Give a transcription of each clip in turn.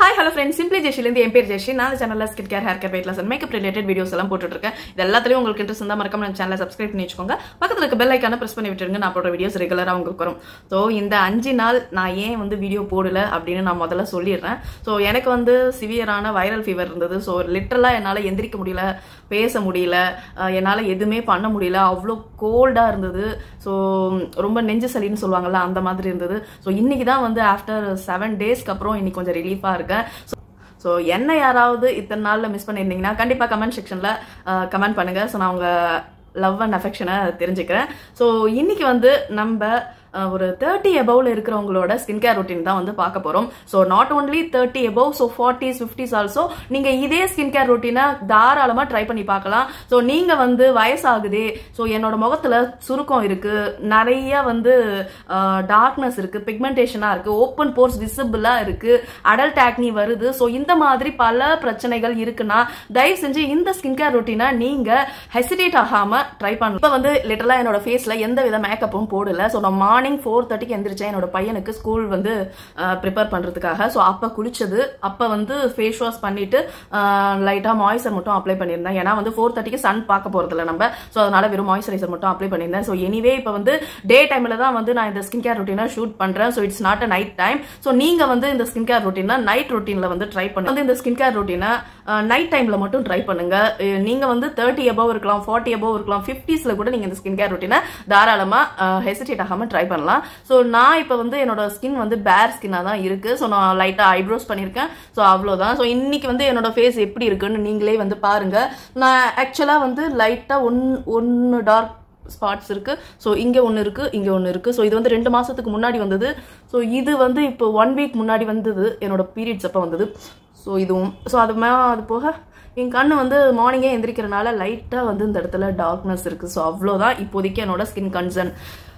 Hi, hello friends. Simply Jayshree in the Jayshree. நான் இந்த சேனல்ல skin care, hair care, weight loss and makeup related videos எல்லாம் போட்டுட்டு இருக்கேன். இது எல்லாத்துலயும் உங்களுக்கு இன்ட்ரஸ்ட் இருந்தா மறக்காம நம்ம சேனலை சப்ஸ்கிரைப் பண்ணி வெச்சுக்கோங்க. பக்கத்துல இருக்க பெல் ஐகானை பிரஸ் பண்ணி விட்டுருங்க. நான் போடுற வீடியோஸ் ரெகுலரா உங்களுக்கு வரும். சோ இந்த 5 நாள் நான் ஏன் வந்து வீடியோ போடல அப்படினு நான் முதல்ல சொல்லிறேன். சோ எனக்கு வந்து சிவியரான வைரல் ஃபீவர் இருந்தது. சோ லிட்டரலா என்னால எந்திரிக்க முடியல, பேச முடியல, என்னால எதுமே பண்ண முடியல. அவ்ளோ கோல்டா இருந்தது. சோ ரொம்ப நெஞ்சு சளின்னு சொல்வாங்கல அந்த மாதிரி இருந்தது. சோ இன்னைக்கு தான் வந்து ஆஃப்டர் 7 டேஸ்க்கு அப்புறம் இன்னைக்கு கொஞ்சம் ரிலீஃபா இருக்கேன். சோ என்ன யாராவது இத்தனை நாள்ல மிஸ் பண்ணிருந்தீங்கன்னா கண்டிப்பா கமெண்ட் செக்ஷன்ல கமெண்ட் பண்ணுங்க. சோ நான் உங்க லவ் அண்ட் அஃபெக்ஷனை தெரிஞ்சுக்கிறேன். சோ இன்னைக்கு வந்து நம்ம ஒரு 30 above இருக்கிறவங்களோட ஸ்கின் கேர் ரொட்டீன் தான் வந்து பார்க்க போறோம். So not only 30 above, so 40s 50s also நீங்க இதே ஸ்கின் கேர் ரொட்டீனை தாராளமா ட்ரை பண்ணி பார்க்கலாம். சோ நீங்க வந்து வயசாகுதே, சோ என்னோட முகத்துல சுருக்கம் இருக்கு, நிறைய வந்து டார்க்னஸ் இருக்கு, பிக்மெண்டேஷனா இருக்கு, ஓப்பன் போர்ஸ் விசிபிளா இருக்கு, அடல்ட் ஆக்னி வருது, சோ இந்த மாதிரி பல பிரச்சனைகள் இருக்குன்னா தயவு செஞ்சு இந்த ஸ்கின் கேர் ரொட்டீனை நீங்க ஹெசிடேட் ஆகாம ட்ரை பண்ணலாம். இப்ப வந்து லிட்டரலா என்னோட ஃபேஸ்ல எந்த வித மேக்கப்பும் போடல. சோ நான் மார்னிங் 4:30க்கு எந்திரிச்சேன் என்னோட பையனுக்கு ஸ்கூல் வந்து ப்ரிப்பேர் பண்றதுக்காக. சோ அப்ப குளிச்சது, அப்ப வந்து ஃபேஸ் வாஷ் பண்ணிட்டு லைட்டா மாய்ஸ்சர் மட்டும் அப்ளை பண்ணிருந்தேன். ஏன்னா வந்து 4:30க்கு சன் பார்க்க போறதில்ல நம்ம. சோ அதனால வெறும் மாய்ஸ்சரைசர் மட்டும் அப்ளை பண்ணிருந்தேன். சோ எனிவே இப்ப வந்து டே டைம்ல தான் வந்து நான் இந்த ஸ்கின் கேர் ரொட்டீனை ஷூட் பண்றேன். So it's not a night time. So நீங்க வந்து இந்த ஸ்கின் கேர் ரொட்டீனை நைட் ரொட்டீன்ல வந்து ட்ரை பண்ணுங்க. வந்து இந்த ஸ்கின் கேர் ரொட்டீனை நைட் டைம்ல மட்டும் ட்ரை பண்ணுங்க. நீங்க வந்து 30 above இருக்கலாம், 40 above இருக்கலாம், 50ஸ்ல கூட நீங்க இந்த ஸ்கின் கேர் ரொட்டீனை தாராளமா ஹெசிடேட் ஆகாம ட்ரை பண்ணலாம். சோ நான் இப்ப வந்து என்னோட ஸ்கின் வந்து பேர் ஸ்கின்னா தான் இருக்கு. சோ நான் லைட்டா ஐப்ரோஸ் பண்ணிருக்கேன். சோ அவ்வளவுதான். சோ இன்னைக்கு வந்து என்னோட ஃபேஸ் எப்படி இருக்குன்னு நீங்களே வந்து பாருங்க. நான் ஆக்சுவலா வந்து லைட்டா ஒன்னு டார்க் ஸ்பாட்ஸ் இருக்கு. சோ இங்க ஒன்னு இருக்கு, இங்க ஒன்னு இருக்கு. சோ இது வந்து 2 மாசத்துக்கு முன்னாடி வந்தது. சோ இது வந்து இப்போ 1 வீக் முன்னாடி வந்தது, என்னோட பீரியட்ஸ் அப்ப வந்தது. சோ இதுவும் சோ அது போக என் கண்ணு வந்து மார்னிங்கே எந்திரிக்கிறனால லைட்டா வந்து இந்த இடத்துல டார்க்னஸ் இருக்கு. சோ அவ்வளவுதான் இப்போதைக்கு என்னோட ஸ்கின் கன்சர்ன்.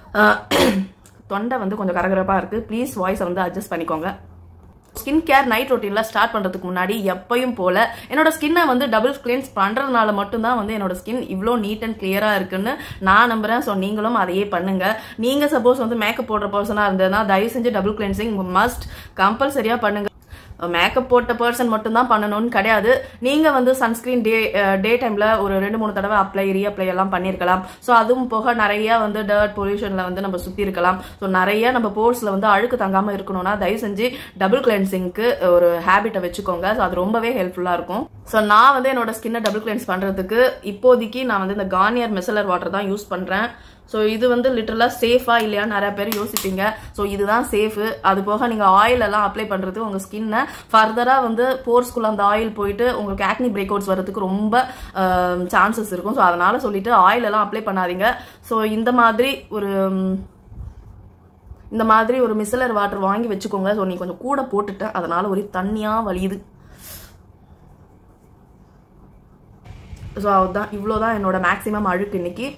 தொண்டை வந்து கொஞ்சம் கரகரப்பா இருக்கு. ப்ளீஸ் வாய்ஸை வந்து அட்ஜஸ்ட் பண்ணிக்கோங்க. ஸ்கின் கேர் நைட் ரொட்டீன்ல ஸ்டார்ட் பண்றதுக்கு முன்னாடி எப்பயும் போல என்னோட ஸ்கின்னை வந்து டபுள் கிளீன்ஸ் பண்றதுனால மட்டும்தான் வந்து என்னோட ஸ்கின் இவ்வளோ நீட் அண்ட் கிளியரா இருக்குன்னு நான் நம்புறேன். ஸோ நீங்களும் அதையே பண்ணுங்க. நீங்க சப்போஸ் வந்து மேக்கப் போடுற பர்சனா இருந்ததுன்னா தயவு செஞ்சு டபுள் கிளீன்சிங் மஸ்ட் கம்பல்சரியா பண்ணுங்க. மேக்கப் போட்ட பர்சன் மட்டும் தான் பண்ணணும்னு கிடையாது. நீங்க வந்து சன்ஸ்கிரீன் டே டைம்ல ஒரு 2-3 தடவை அப்ளை ரீஅப்ளை எல்லாம் பண்ணிருக்கலாம். ஸோ அதுவும் போக நிறைய வந்து டர்ட் பொல்யூஷன்ல வந்து நம்ம சுத்தி இருக்கலாம். ஸோ நிறைய நம்ம போர்ஸ்ல வந்து அழுக்கு தங்காம இருக்கணும்னா தயவு செஞ்சு டபுள் கிளென்சிங்க்கு ஒரு ஹேபிட்டை வச்சுக்கோங்க. ஸோ அது ரொம்பவே ஹெல்ப்ஃபுல்லா இருக்கும். ஸோ நான் வந்து என்னோட ஸ்கின்னை டபுள் கிளென்ஸ் பண்றதுக்கு இப்போதைக்கு நான் வந்து இந்த கார்னியர் மிசலர் வாட்டர் தான் யூஸ் பண்றேன். ஸோ இது வந்து லிட்டரலா சேஃபா இல்லையான்னு நிறைய பேர் யோசிப்பீங்க. ஸோ இதுதான் சேஃபு. அது போக நீங்க ஆயில் எல்லாம் அப்ளை பண்றது உங்க ஸ்கின்னை ஃபர்தரா வந்து போர்ஸ்குள்ள அந்த ஆயில் போயிட்டு உங்களுக்கு ஆக்னி பிரேக் அவுட்ஸ் வரதுக்கு ரொம்ப சான்சஸ் இருக்கும். ஸோ அதனால சொல்லிட்டு ஆயில் எல்லாம் அப்ளை பண்ணாதீங்க. ஸோ இந்த மாதிரி ஒரு மிசலர் வாட்டர் வாங்கி வச்சுக்கோங்க. ஸோ நீ கொஞ்சம் கூட போட்டுட்டேன், அதனால ஒரு தண்ணியா வலியுது. ஸோ அதுதான், இவ்வளோதான் என்னோட மேக்ஸிமம் அழுக்கு இன்னைக்கு.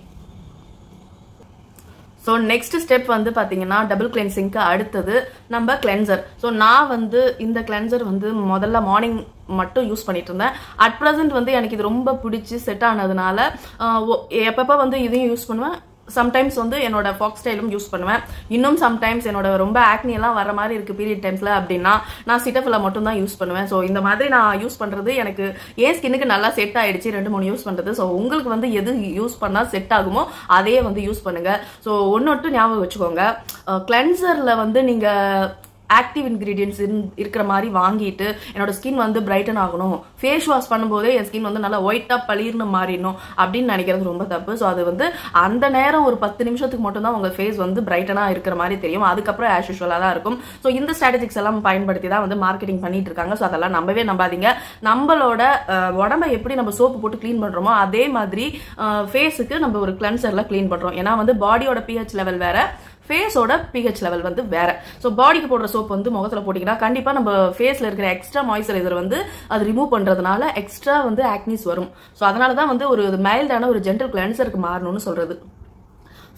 ஸோ நெக்ஸ்ட் ஸ்டெப் வந்து பார்த்தீங்கன்னா டபுள் கிளென்சிங்க்கு அடுத்தது நம்ம கிளென்சர். ஸோ நான் வந்து இந்த கிளென்சர் வந்து முதல்ல மார்னிங் மட்டும் யூஸ் பண்ணிட்டு இருந்தேன். அட் ப்ரெசென்ட் வந்து எனக்கு இது ரொம்ப பிடிச்சி செட் ஆனதுனால எப்பப்போ வந்து இதையும் யூஸ் பண்ணுவேன். சம்டைம்ஸ் வந்து என்னோட ஃபாக்ஸ் ஸ்டைலும் யூஸ் பண்ணுவேன். இன்னும் சம்டைம்ஸ் என்னோட ரொம்ப ஆக்னி எல்லாம் வர மாதிரி இருக்கு பீரியட் டைம்ஸ்ல அப்படின்னா நான் சிட்டஃபில் மட்டும் தான் யூஸ் பண்ணுவேன். ஸோ இந்த மாதிரி நான் யூஸ் பண்றது எனக்கு ஏன் ஸ்கின்னுக்கு நல்லா செட் ஆயிடுச்சு 2-3 யூஸ் பண்றது. ஸோ உங்களுக்கு வந்து எது யூஸ் பண்ணா செட் ஆகுமோ அதே வந்து யூஸ் பண்ணுங்க. ஸோ ஒன்னொட்டு ஞாபகம் வச்சுக்கோங்க, கிளென்சர்ல வந்து நீங்க ஆக்டிவ் இன்கிரீடியன்ஸ் இருக்கிற மாதிரி வாங்கிட்டு என்னோட ஸ்கின் வந்து பிரைட்டன் ஆகணும், ஃபேஸ் வாஷ் பண்ணும்போதே என் ஸ்கின் வந்து நல்லா ஒயிட்டா பளிர்னு மாறிடணும் அப்படின்னு நினைக்கிறது ரொம்ப தப்பு. ஸோ அது வந்து அந்த நேரம் ஒரு 10 நிமிஷத்துக்கு மட்டும் தான் உங்க ஃபேஸ் வந்து பிரைட்டனா இருக்கிற மாதிரி தெரியும். அதுக்கப்புறம் ஆஸ் யூஷுவலா தான் இருக்கும். ஸோ இந்த ஸ்ட்ராட்டஜிக்ஸ் எல்லாம் பயன்படுத்தி தான் வந்து மார்க்கெட்டிங் பண்ணிட்டு இருக்காங்க. ஸோ அதெல்லாம் நம்பவே நம்பாதீங்க. நம்மளோட உடம்பை எப்படி நம்ம சோப்பு போட்டு கிளீன் பண்றோமோ அதே மாதிரி ஃபேஸுக்கு நம்ம ஒரு கிளென்சர்ல கிளீன் பண்றோம். ஏன்னா வந்து பாடியோட pH லெவல் வேற, ஃபேஸோட pH லெவல் வந்து வேற. ஸோ பாடிக்கு போடுற சோப் வந்து முகத்துல போட்டீங்கன்னா கண்டிப்பா நம்ம ஃபேஸ்ல இருக்கிற எக்ஸ்ட்ரா மாய்ஸ்சரைசர் வந்து அது ரிமூவ் பண்றதுனால எக்ஸ்ட்ரா வந்து ஆக்னிஸ் வரும். ஸோ அதனால தான் வந்து ஒரு மைல்டான ஒரு ஜென்டல் கிளென்சருக்கு மாறணும்னு சொல்றது.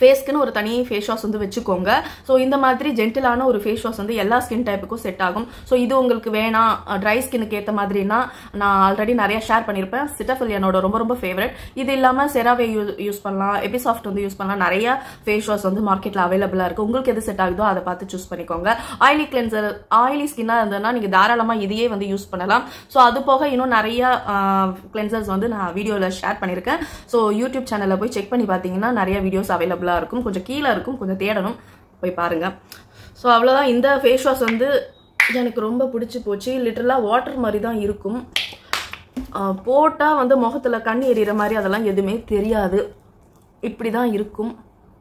ஃபேஸ்க்குன்னு ஒரு தனி ஃபேஸ் வாஷ் வந்து வச்சுக்கோங்க. ஸோ இந்த மாதிரி ஜென்டிலான ஒரு ஃபேஸ் வாஷ் வந்து எல்லா ஸ்கின் டைப்புக்கும் செட் ஆகும். ஸோ இது உங்களுக்கு வேணாம் ட்ரை ஸ்கின்னுக்கு ஏற்ற மாதிரினா நான் ஆல்ரெடி நிறைய ஷேர் பண்ணியிருப்பேன். சிட்டாஃபில் என்னோட ரொம்ப ரொம்ப ஃபேவரட். இது இல்லாமல் செராவே யூஸ் பண்ணலாம், எபிசாஃப்ட் வந்து யூஸ் பண்ணலாம். நிறைய ஃபேஸ் வாஷ் வந்து மார்க்கெட்டில் அவைலபிளாக இருக்குது. உங்களுக்கு எது செட் ஆகுதோ அதை பார்த்து சூஸ் பண்ணிக்கோங்க. ஆயிலி கிளென்சர், ஆயிலி ஸ்கின்னாக இருந்ததுன்னா நீங்கள் தாராளமாக இதையே வந்து யூஸ் பண்ணலாம். ஸோ அது போக இன்னும் நிறைய கிளென்சர்ஸ் வந்து நான் வீடியோவில் ஷேர் பண்ணியிருக்கேன். ஸோ யூடியூப் சேனலில் போய் செக் பண்ணி பார்த்தீங்கன்னா நிறைய வீடியோஸ் அவைலபிளாக இருக்கும். கொஞ்சம் கீழே இருக்கும், கொஞ்சம் தேடணும், போய் பாருங்க. ஸோ அவ்வளோதான். இந்த ஃபேஸ் வாஷ் வந்து எனக்கு ரொம்ப பிடிச்சி போச்சு. லிட்டரலாக வாட்டர் மாதிரி தான் இருக்கும். போட்டால் வந்து முகத்தில் கண் எறிகிற மாதிரி அதெல்லாம் எதுவுமே தெரியாது. இப்படி தான் இருக்கும்.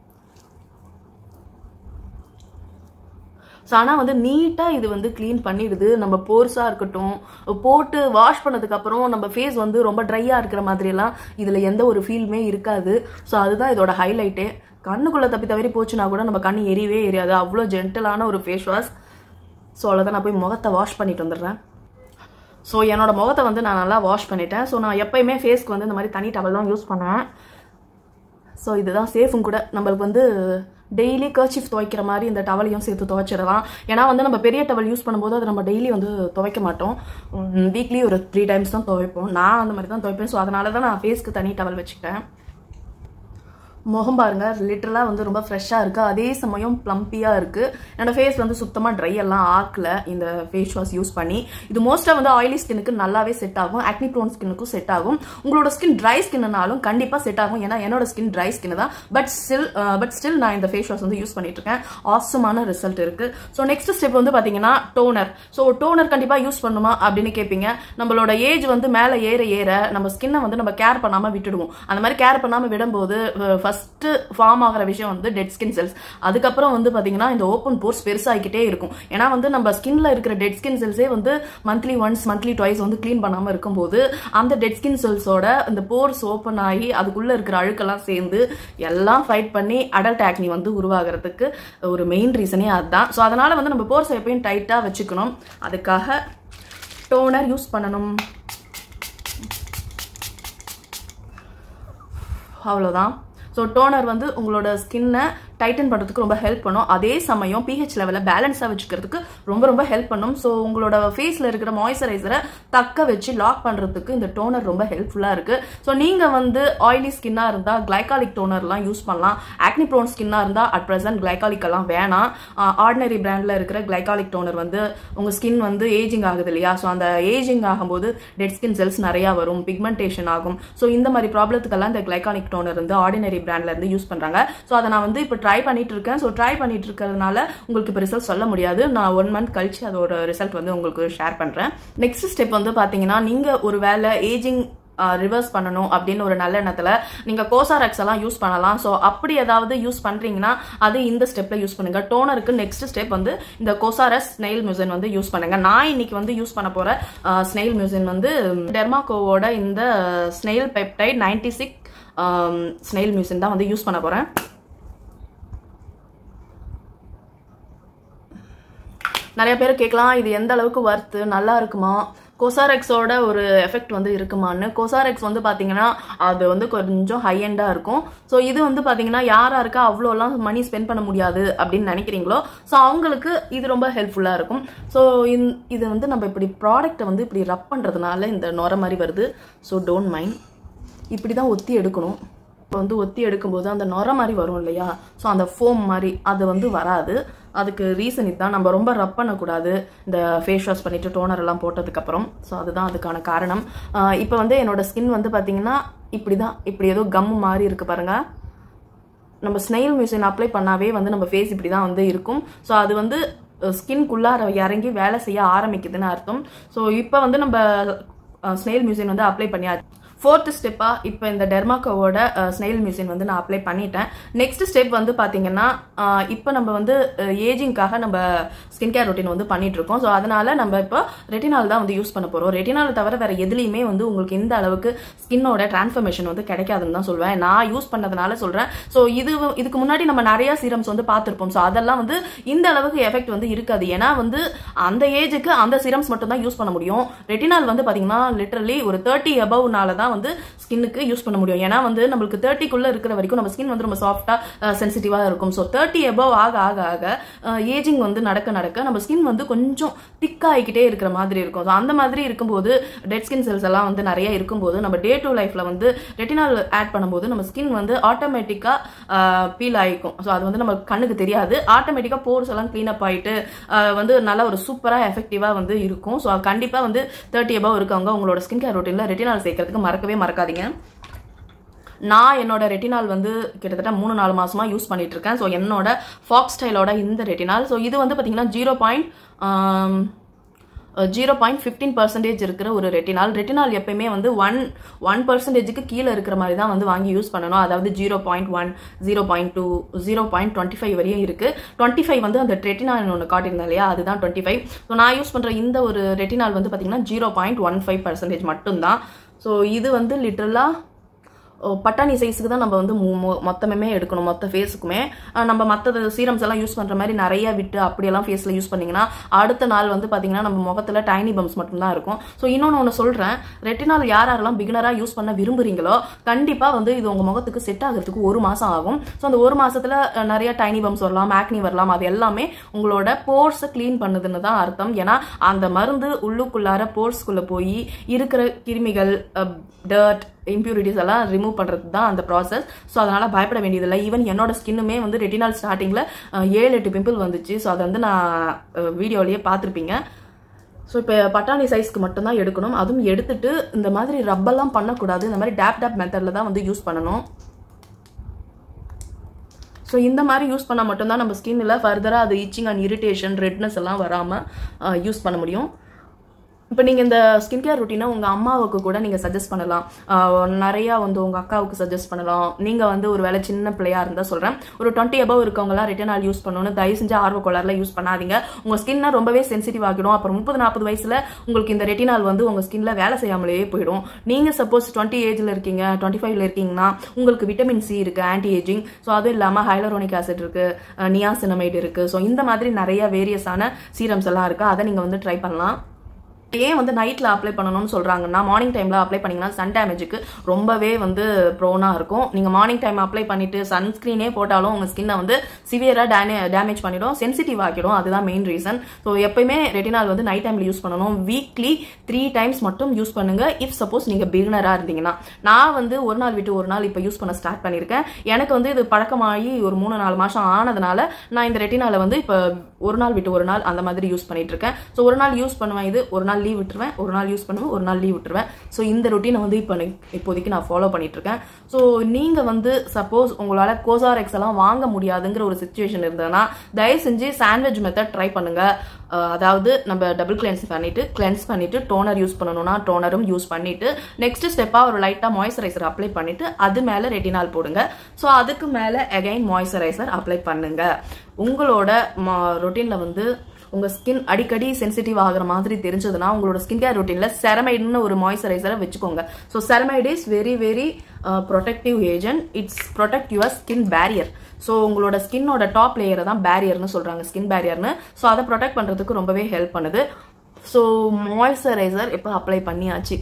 ஸோ ஆனால் வந்து நீட்டாக இது வந்து க்ளீன் பண்ணிடுது. நம்ம போர்ஸாக இருக்கட்டும், போட்டு வாஷ் பண்ணதுக்கப்புறம் நம்ம ஃபேஸ் வந்து ரொம்ப ட்ரையாக இருக்கிற மாதிரிலாம் இதில் எந்த ஒரு ஃபீலுமே இருக்காது. ஸோ அதுதான் இதோட ஹைலைட்டே. கண்ணுக்குள்ளே தவிர போச்சுன்னா கூட நம்ம கண்ணு எரியவே எரியாது. அவ்வளோ ஜென்டலான ஒரு ஃபேஸ் வாஷ். ஸோ அவ்வளோதான். நான் போய் முகத்தை வாஷ் பண்ணிட்டு வந்துடுறேன். ஸோ என்னோட முகத்தை வந்து நான் நல்லா வாஷ் பண்ணிட்டேன். ஸோ நான் எப்பயுமே ஃபேஸ்க்கு வந்து இந்த மாதிரி தனி டவல் தான் யூஸ் பண்ணுவேன். ஸோ இதுதான் சேஃபும் கூட. நம்மளுக்கு வந்து டெய்லி கர்ச்சீஃப் துவைக்கிற மாதிரி இந்த டவலையும் சேர்த்து துவைச்சிடலாம். ஏன்னா வந்து நம்ம பெரிய டவல் யூஸ் பண்ணும்போது அதை நம்ம டெய்லி வந்து துவைக்க மாட்டோம். வீக்லி ஒரு 3 times தான் துவைப்போம். நான் அந்த மாதிரி தான் துவைப்பேன். ஸோ அதனால தான் நான் ஃபேஸ்க்கு தனி டவல் வச்சுக்கிட்டேன். முகம் பாருங்க, லிட்டரலாக வந்து ரொம்ப ஃப்ரெஷ்ஷாக இருக்குது. அதே சமயம் ப்ளம்பியாக இருக்குது. என்னோட ஃபேஸ் வந்து சுத்தமாக ட்ரை எல்லாம் ஆக்கல இந்த ஃபேஸ் வாஷ் யூஸ் பண்ணி. இது மோஸ்ட்டாக வந்து ஆயிலி ஸ்கின்னுக்கு நல்லாவே செட் ஆகும். ஆக்னி ப்ரோன் ஸ்கின்னுக்கும் செட் ஆகும். உங்களோட ஸ்கின் ட்ரை ஸ்கின்னாலும் கண்டிப்பாக செட் ஆகும். ஏன்னா என்னோட ஸ்கின் ட்ரை ஸ்கின் தான். பட் ஸ்டில் நான் இந்த ஃபேஸ் வாஷ் வந்து யூஸ் பண்ணிட்டு இருக்கேன். ஆசமான ரிசல்ட் இருக்குது. ஸோ நெக்ஸ்ட் ஸ்டெப் வந்து பார்த்தீங்கன்னா டோனர். ஸோ டோனர் கண்டிப்பாக யூஸ் பண்ணுமா அப்படின்னு கேட்பீங்க. நம்மளோட ஏஜ் வந்து மேலே ஏற நம்ம ஸ்கின்னை வந்து நம்ம கேர் பண்ணாமல் விட்டுடுவோம். அந்த மாதிரி கேர் பண்ணாமல் விடும்போது ஃபர்ஸ்ட் ஃபார்ம் ஆகிற விஷயம் வந்து டெட் ஸ்கின் செல்ஸ். அதுக்கப்புறம் வந்து பாத்தீங்கன்னா இந்த ஓப்பன் போர்ஸ் பெருசாகிக்கிட்டே இருக்கும். ஏன்னா வந்து நம்ம ஸ்கின்ல இருக்கிற டெட் ஸ்கின் செல்ஸே வந்து மந்த்லி ஒன்ஸ் மந்த்லி ட்வைஸ் வந்து கிளீன் பண்ணாம இருக்கும்போது அந்த டெட் ஸ்கின் செல்ஸோட இந்த போர்ஸ் ஓப்பன் ஆகி அதுக்குள்ள இருக்கிற அழுக்கெல்லாம் சேர்ந்து எல்லாம் ஃபைட் பண்ணி அடல்ட் ஆக்னி வந்து உருவாகிறதுக்கு ஒரு மெயின் ரீசனே அதுதான். ஸோ அதனால வந்து நம்ம போர்ஸ் எப்பயும் டைட்டா வச்சுக்கணும். அதுக்காக டோனர் யூஸ் பண்ணணும். அவ்வளோதான். ஸோ டோனர் வந்து உங்களோட ஸ்கின்னை டைட்டன் பண்ணுறதுக்கு ரொம்ப ஹெல்ப் பண்ணும். அதே சமயம் pH லெவலில் பேலன்ஸாக வச்சுக்கிறதுக்கு ரொம்ப ரொம்ப ஹெல்ப் பண்ணும். ஸோ உங்களோட ஃபேஸில் இருக்கிற மாய்ஸ்சரைசரை தக்க வச்சு லாக் பண்ணுறதுக்கு இந்த டோனர் ரொம்ப ஹெல்ப்ஃபுல்லாக இருக்குது. ஸோ நீங்கள் வந்து ஆயிலி ஸ்கின்னாக இருந்தால் கிளைகாலிக் டோனர்லாம் யூஸ் பண்ணலாம். ஆக்னி ப்ரோன் ஸ்கின்னாக இருந்தால் அட் ப்ரெசென்ட் கிளைகாலிக்கெல்லாம் வேணாம். ஆர்டினரி பிராண்டில் இருக்கிற கிளைகாலிக் டோனர் வந்து உங்கள் ஸ்கின் வந்து ஏஜிங் ஆகுது இல்லையா? ஸோ அந்த ஏஜிங் ஆகும்போது டெட் ஸ்கின் செல்ஸ் நிறையா வரும், பிக்மெண்டேஷன் ஆகும். ஸோ இந்த மாதிரி ப்ராப்ளத்துக்கெல்லாம் இந்த கிளைகாலிக் டோனர் வந்து ஆர்டினரி பிராண்ட்ல இருந்து யூஸ் பண்ணுறாங்க. ஸோ அதை நான் வந்து இப்போ ட்ரை பண்ணிட்டு இருக்கேன். ஸோ ட்ரை பண்ணிட்டு இருக்கிறதுனால உங்களுக்கு இப்போ ரிசல்ட் சொல்ல முடியாது. நான் 1 month கழிச்சு அதோட ரிசல்ட் வந்து உங்களுக்கு ஷேர் பண்றேன். நெக்ஸ்ட் ஸ்டெப் வந்து பாத்தீங்கன்னா நீங்க ஒரு வேலை ஏஜிங் ரிவர்ஸ் பண்ணணும் அப்படின்னு ஒரு நல்ல எண்ணத்துல நீங்க கோசாரெக்ஸ் எல்லாம் யூஸ் பண்ணலாம். ஸோ அப்படி ஏதாவது யூஸ் பண்றீங்கன்னா அது இந்த ஸ்டெப்ல யூஸ் பண்ணுங்க. டோனருக்கு நெக்ஸ்ட் ஸ்டெப் வந்து இந்த கோசாரஸ் ஸ்னெயில் மியூசின் வந்து யூஸ் பண்ணுங்க. நான் இன்னைக்கு வந்து யூஸ் பண்ண போற ஸ்னெயில் மியூசின் வந்து டெர்மாகோவோட இந்த ஸ்னெயில் பெப்டைட் 96 ஸ்னெயில் மியூசின் தான் வந்து யூஸ் பண்ண போறேன். நிறைய பேர் கேட்கலாம் இது எந்த அளவுக்கு வர்த்து, நல்லா இருக்குமா, கோசாரெக்ஸோட ஒரு எஃபெக்ட் வந்து இருக்குமான்னு. கோசாரெக்ஸ் வந்து பார்த்தீங்கன்னா அது வந்து கொஞ்சம் ஹை எண்டாக இருக்கும். ஸோ இது வந்து பார்த்தீங்கன்னா யாராக இருக்கா அவ்வளோலாம் மணி ஸ்பெண்ட் பண்ண முடியாது அப்படின்னு நினைக்கிறீங்களோ ஸோ அவங்களுக்கு இது ரொம்ப ஹெல்ப்ஃபுல்லாக இருக்கும். ஸோ இது வந்து நம்ம இப்படி ப்ராடக்டை வந்து இப்படி ரப் பண்ணுறதுனால இந்த நுர மாதிரி வருது. So don't mind. இப்படி தான் ஒத்தி எடுக்கணும். இப்போ வந்து ஒத்தி எடுக்கும்போது அந்த நுர மாதிரி வரும் இல்லையா? ஸோ அந்த ஃபோம் மாதிரி அது வந்து வராது. அதுக்கு ரீசன் இதுதான். நம்ம ரொம்ப ரப் பண்ணக்கூடாது இந்த ஃபேஸ் வாஷ் பண்ணிட்டு டோனர் எல்லாம் போட்டதுக்கப்புறம். ஸோ அதுதான் அதுக்கான காரணம். இப்போ வந்து என்னோட ஸ்கின் வந்து பார்த்தீங்கன்னா இப்படி ஏதோ கம் மாதிரி இருக்கு பாருங்க. நம்ம ஸ்னெயில் மியூசின் அப்ளை பண்ணாவே வந்து நம்ம ஃபேஸ் இப்படி தான் வந்து இருக்கும். ஸோ அது வந்து ஸ்கின்குள்ளார இறங்கி வேலை செய்ய ஆரம்பிக்குதுன்னு அர்த்தம். ஸோ இப்போ வந்து நம்ம ஸ்னெயில் மியூசின் வந்து அப்ளை பண்ணியாச்சு. 4th ஸ்டெப்பா இப்போ இந்த டெர்மாகோவோட ஸ்னெயில் மியூசின் வந்து நான் அப்ளை பண்ணிட்டேன். நெக்ஸ்ட் ஸ்டெப் வந்து பார்த்தீங்கன்னா இப்போ நம்ம வந்து ஏஜிங்காக நம்ம ஸ்கின் கேர் ரொட்டீன் வந்து பண்ணிட்டு இருக்கோம். ஸோ அதனால நம்ம இப்போ ரெட்டினால் தான் வந்து யூஸ் பண்ண போகிறோம். ரெட்டினால் தவிர வேற எதுலையுமே வந்து உங்களுக்கு இந்த அளவுக்கு ஸ்கின்னோட டிரான்ஸ்ஃபர்மேஷன் வந்து கிடைக்காதுன்னு தான் சொல்வேன். நான் யூஸ் பண்ணதுனால சொல்கிறேன். ஸோ இதுக்கு முன்னாடி நம்ம நிறைய சீரம்ஸ் வந்து பார்த்துருப்போம். ஸோ அதெல்லாம் வந்து இந்த அளவுக்கு எஃபெக்ட் வந்து இருக்காது. ஏன்னா வந்து அந்த ஏஜுக்கு அந்த சீரம்ஸ் மட்டும் தான் யூஸ் பண்ண முடியும். ரெட்டினால் வந்து பார்த்தீங்கன்னா லிட்டரலி ஒரு 30 above தான் தான் வந்து ஸ்கின்னுக்கு யூஸ் பண்ண முடியும். ஏன்னா வந்து நம்மளுக்கு 30க்குள்ள இருக்கிற வரைக்கும் நம்ம ஸ்கின் வந்து ரொம்ப சாஃப்டா சென்சிட்டிவா இருக்கும். ஸோ 30 above ஆக ஆக ஆக ஏஜிங் வந்து நடக்க நடக்க நம்ம ஸ்கின் வந்து கொஞ்சம் திக் ஆகிக்கிட்டே இருக்கிற மாதிரி இருக்கும். ஸோ அந்த மாதிரி இருக்கும்போது டெட் ஸ்கின் செல்ஸ் எல்லாம் வந்து நிறைய இருக்கும்போது நம்ம டே டு லைஃப்ல வந்து ரெட்டினால் ஆட் பண்ணும்போது நம்ம ஸ்கின் வந்து ஆட்டோமேட்டிக்கா பீல் ஆகிக்கும். ஸோ அது வந்து நம்ம கண்ணுக்கு தெரியாது. ஆட்டோமேட்டிக்கா போர்ஸ் எல்லாம் கிளீன் அப் ஆயிட்டு வந்து நல்லா ஒரு சூப்பரா எஃபெக்டிவா வந்து இருக்கும். ஸோ கண்டிப்பா வந்து 30 above இருக்கவங்க உங்களோட ஸ்கின் கேர் ரொட்டீன்ல ரெட்டினால் சேர்க்கறதுக்கு மறக்கவே மறக்காதீங்க. நான் என்னோட ரெட்டினால் வந்து கிட்டத்தட்ட 3-4 மாசமா யூஸ் பண்ணிட்டு இருக்கேன். ஸோ என்னோட ஃபாக்ஸ் ஸ்டைலோட இந்த ரெட்டினால் ஸோ இது வந்து பாத்தீங்கன்னா 0.15% இருக்கிற ஒரு ரெட்டினால் எப்பயுமே வந்து 1% கீழே இருக்கிற மாதிரி தான் வந்து வாங்கி யூஸ் பண்ணணும். அதாவது 0.1, 0.2, 0.25 வரையும் இருக்கு. 25 வந்து அந்த ரெட்டினால் ஒன்று காட்டியிருந்தேன் இல்லையா, அதுதான் 25. ஸோ நான் யூஸ் பண்ற இந்த ஒரு ரெட்டினால் வந்து பாத்தீங்கன்னா 0.15% மட்டும்தான். ஸோ இது வந்து லிட்டரலா பட்டாணி சைஸுக்கு தான் நம்ம வந்து மொத்தமே எடுக்கணும். மொத்த ஃபேஸுக்குமே நம்ம மற்ற சீரம்ஸ் எல்லாம் யூஸ் பண்ற மாதிரி நிறைய விட்டு அப்படியெல்லாம் ஃபேஸ்ல யூஸ் பண்ணீங்கன்னா அடுத்த நாள் வந்து பாத்தீங்கன்னா நம்ம முகத்துல டைனி பம்ப்ஸ் மட்டும் தான் இருக்கும். ஸோ இன்னொன்னு சொல்றேன், ரெட்டினால் யாரெல்லாம் பிகினரா யூஸ் பண்ண விரும்புறீங்களோ கண்டிப்பா வந்து இது உங்க முகத்துக்கு செட் ஆகிறதுக்கு 1 மாசம் ஆகும். ஸோ அந்த 1 மாசத்துல நிறைய டைனி பம்ப்ஸ் வரலாம், ஆக்னி வரலாம். அது எல்லாமே உங்களோட போர்ஸை கிளீன் பண்ணுதுன்னு தான் அர்த்தம். ஏன்னா அந்த மருந்து உள்ளுக்குள்ளார போர்ஸ்குள்ள போய் இருக்கிற கிருமிகள், டர்ட், இம்பியூரிட்டிஸ் எல்லாம் ரிமூவ் பண்றது தான் அந்த ப்ராசஸ். ஸோ அதனால பயப்பட வேண்டியதில்லை. ஈவன் என்னோட ஸ்கின்னுமே வந்து ரெட்டினால் ஸ்டார்டிங்ல 7-8 பிம்பிள் வந்துச்சு. ஸோ அதை வந்து நான் வீடியோலயே பார்த்துருப்பீங்க. ஸோ இப்போ பட்டாணி சைஸ்க்கு மட்டும்தான் எடுக்கணும். அதுவும் எடுத்துட்டு இந்த மாதிரி ரப்பெல்லாம் பண்ணக்கூடாது. இந்த மாதிரி டேப் மெத்தட்ல தான் வந்து யூஸ் பண்ணணும். ஸோ இந்த மாதிரி யூஸ் பண்ணால் மட்டும்தான் நம்ம ஸ்கின்ல ஃபர்தராக அது இச்சிங் அண்ட் இரிட்டேஷன், ரெட்னஸ் எல்லாம் வராமல் யூஸ் பண்ண முடியும். இப்போ நீங்கள் இந்த ஸ்கின் கேர் ரொட்டீனை உங்கள் அம்மாவுக்கு கூட நீங்கள் சஜஸ்ட் பண்ணலாம். நிறையா வந்து உங்கள் அக்காவுக்கு சஜஸ்ட் பண்ணலாம். நீங்கள் வந்து ஒரு வேலை சின்ன பிள்ளையாக இருந்தால் சொல்கிறேன், ஒரு 20 above இருக்கவங்களாம் ரெட்டினால் யூஸ் பண்ணணும்னு தயவு செஞ்சு ஆர்வ கோளாறுல யூஸ் பண்ணாதீங்க. உங்கள் ஸ்கின்னை ரொம்பவே சென்சிட்டிவ் ஆகிடும். அப்புறம் 30-40 வயசில் உங்களுக்கு இந்த ரெட்டினால் வந்து உங்கள் ஸ்கின்ல வேலை செய்யாமலேயே போயிடும். நீங்கள் சப்போஸ் 20 ஏஜில் இருக்கீங்க, 25ல இருக்கீங்கன்னா உங்களுக்கு விட்டமின் சி இருக்குது, ஆன்டி ஏஜிங். ஸோ அதுவும் இல்லாமல் ஹைலரோனிக் ஆசிட் இருக்குது, நியாசினமைட் இருக்குது. ஸோ இந்த மாதிரி நிறைய வேரியஸான சீரம்ஸ் எல்லாம் இருக்குது. அதை நீங்கள் வந்து ட்ரை பண்ணலாம். ஏன் வந்து நைட்ல அப்ளை பண்ணணும்னு சொல்றாங்கன்னா, மார்னிங் டைம்ல அப்ளை பண்ணீங்கன்னா சன் டேமேஜுக்கு ரொம்பவே வந்து ப்ரோனா இருக்கும். நீங்க மார்னிங் டைம் அப்ளை பண்ணிட்டு சன்ஸ்கிரீனே போட்டாலும் உங்க ஸ்கின்னை வந்து சிவியரா டேமேஜ் பண்ணிடும், சென்சிட்டிவ் ஆக்கிடும். அதுதான் மெயின் ரீசன். ஸோ எப்பயுமே ரெட்டினால் வந்து நைட் டைம்ல யூஸ் பண்ணணும். வீக்லி 3 times மட்டும் யூஸ் பண்ணுங்க. இஃப் சப்போஸ் நீங்க பிகினரா இருந்தீங்கன்னா. நான் வந்து ஒரு நாள் விட்டு ஒரு நாள் இப்போ யூஸ் பண்ண ஸ்டார்ட் பண்ணிருக்கேன். எனக்கு வந்து இது பழக்கமாகி ஒரு 3-4 மாசம் ஆனதுனால நான் இந்த ரெட்டினால வந்து இப்போ ஒரு நாள் விட்டு ஒரு நாள் அந்த மாதிரி யூஸ் பண்ணிட்டு இருக்கேன். ஸோ ஒரு நாள் யூஸ் பண்ணுவேன், இது ஒரு நாள் லீவ் விட்டுருவேன், ஒரு நாள் யூஸ் பண்ணுவேன், ஒரு நாள் லீவ் விட்டுருவேன். ஸோ இந்த ரொட்டீனை வந்து இப்போதைக்கு நான் ஃபாலோ பண்ணிட்டு இருக்கேன். ஸோ நீங்க வந்து சப்போஸ் உங்களால கோசாரெக்ஸ் எல்லாம் வாங்க முடியாதுங்கிற ஒரு சிச்சுவேஷன் இருந்ததுன்னா தயவு செஞ்சு சாண்ட்விச் மெத்தட் ட்ரை பண்ணுங்க. அதாவது நம்ம டபுள் கிளென்ஸ் பண்ணிட்டு டோனர் யூஸ் பண்ணணும்னா டோனரும் யூஸ் பண்ணிட்டு நெக்ஸ்ட் ஸ்டெப்பா ஒரு லைட்டா மாய்ஸ்சரைசர் அப்ளை பண்ணிட்டு அது மேல ரெட்டினால் போடுங்க. ஸோ அதுக்கு மேல அகைன் மாய்ஸ்சரைசர் அப்ளை பண்ணுங்க. உங்களோட ரொட்டீன்ல வந்து உங்க ஸ்கின் அடிக்கடி சென்சிட்டிவ் ஆகிற மாதிரி தெரிஞ்சதுன்னா உங்களோட ஸ்கின் கேர் ரொட்டீன்ல செரமைடுன்னு ஒரு மாய்ஸ்சரைசரை வச்சுக்கோங்க. So ceramide is very very protective agent. It's protect your skin barrier. So உங்களோட ஸ்கின்னோட டாப் லேயரை தான் பேரியர்னு சொல்றாங்க, ஸ்கின் பேரியர்னு. ஸோ அதை ப்ரொடெக்ட் பண்றதுக்கு ரொம்பவே ஹெல்ப் பண்ணுது. ஸோ மாய்ஸ்சரைசர் இப்போ அப்ளை பண்ணியாச்சு.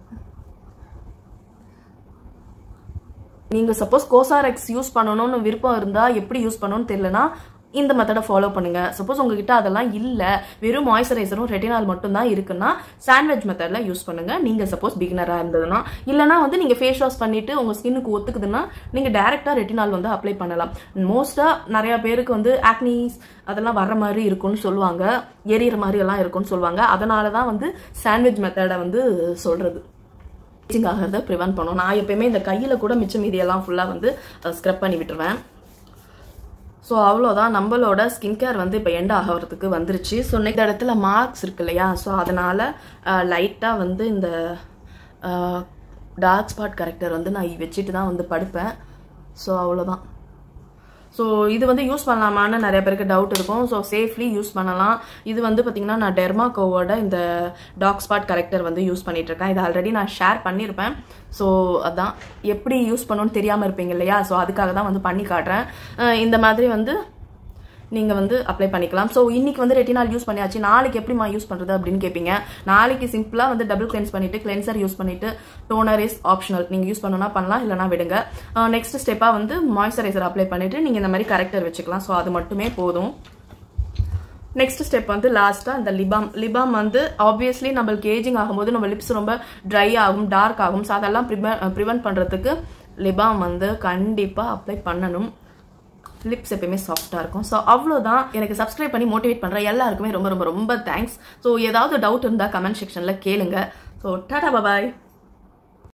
நீங்க சப்போஸ் கோசாரெக்ஸ் யூஸ் பண்ணணும்னு விருப்பம் இருந்தா எப்படி யூஸ் பண்ணணும்னு தெரியலனா இந்த மெத்தடை ஃபாலோ பண்ணுங்க. சப்போஸ் உங்ககிட்ட அதெல்லாம் இல்ல, வெறும் மாய்ஸ்சரைசரும் ரெட்டினால் மட்டும் தான் இருக்குன்னா சாண்ட்விச் மெத்தட்ல யூஸ் பண்ணுங்க. நீங்க சப்போஸ் பிகினரா இருந்ததுன்னா, இல்லனா வந்து நீங்க ஃபேஸ் வாஷ் பண்ணிட்டு உங்க ஸ்கின்னுக்கு ஒத்துக்குதுன்னா நீங்க டைரக்டா ரெட்டினால் வந்து அப்ளை பண்ணலாம். மோஸ்டா நிறைய பேருக்கு வந்து ஆக்னிஸ் அதெல்லாம் வர்ற மாதிரி இருக்கும்னு சொல்லுவாங்க, எரியற மாதிரி எல்லாம் இருக்கும்னு சொல்லுவாங்க. அதனாலதான் வந்து சாண்ட்விச் மெத்தடை வந்து சொல்றது. ஆகிறத ப்ரிவென்ட் பண்ணும். நான் எப்பயுமே இந்த கையில கூட மிச்சம் மீதியெல்லாம் ஃபுல்லா வந்து ஸ்க்ரப் பண்ணி விட்டுருவேன். ஸோ அவ்வளோதான், நம்மளோட ஸ்கின் கேர் வந்து இப்போ எண்ட் ஆகிறதுக்கு வந்துருச்சு. ஸோ இந்த இடத்துல மார்க்ஸ் இருக்கு இல்லையா, ஸோ அதனால லைட்டாக வந்து இந்த டார்க் ஸ்பாட் கரெக்டர் வந்து நான் வச்சுட்டு தான் வந்து படுப்பேன். ஸோ அவ்வளோதான். ஸோ இது வந்து யூஸ் பண்ணலாமான்னு நிறைய பேருக்கு டவுட் இருக்கும். ஸோ சேஃப்லி யூஸ் பண்ணலாம். இது வந்து பார்த்தீங்கன்னா நான் டெர்மாகோவோட இந்த டார்க் ஸ்பாட் கரெக்டர் வந்து யூஸ் பண்ணிட்டு இருக்கேன். இது ஆல்ரெடி நான் ஷேர் பண்ணியிருப்பேன். ஸோ அதான் எப்படி யூஸ் பண்ணணும்னு தெரியாமல் இருப்பீங்க இல்லையா, ஸோ அதுக்காக தான் வந்து பண்ணி காட்டுறேன். இந்த மாதிரி வந்து நீங்கள் வந்து அப்ளை பண்ணிக்கலாம். ஸோ இன்னைக்கு வந்து ரெட்டினால் யூஸ் பண்ணியாச்சு, நாளைக்கு எப்படிமா யூஸ் பண்ணுறது அப்படின்னு கேட்பீங்க. நாளைக்கு சிம்பிளாக வந்து டபுள் கிளென்ஸ் பண்ணிவிட்டு கிளென்சர் யூஸ் பண்ணிவிட்டு டோனர் இஸ் ஆப்ஷனல், நீங்கள் யூஸ் பண்ணணும்னா பண்ணலாம், இல்லைனா விடுங்க. நெக்ஸ்ட் ஸ்டெப்பாக வந்து மாய்ஸ்சரைசர் அப்ளை பண்ணிவிட்டு நீங்கள் இந்த மாதிரி கரெக்டர் வச்சுக்கலாம். ஸோ அது மட்டுமே போதும். நெக்ஸ்ட் ஸ்டெப் வந்து லாஸ்ட்டாக இந்த லிபாம் வந்து ஆப்வியஸ்லி நம்மளுக்கு ஏஜிங் ஆகும்போது நம்ம லிப்ஸ் ரொம்ப ட்ரை ஆகும், டார்க் ஆகும். ஸோ அதெல்லாம் ப்ரிவென்ட் பண்ணுறதுக்கு லிபாம் வந்து கண்டிப்பாக அப்ளை பண்ணணும். லிப்ஸ் எப்பயுமே சாஃப்டாக இருக்கும். ஸோ அவ்வளோதான். எனக்கு சப்ஸ்கிரைப் பண்ணி மோட்டிவேட் பண்ணுற எல்லாருக்குமே ரொம்ப ரொம்ப ரொம்ப தேங்க்ஸ். ஸோ ஏதாவது டவுட் இருந்தால் கமெண்ட் செக்ஷனில் கேளுங்க. ஸோ டாடா பாய்.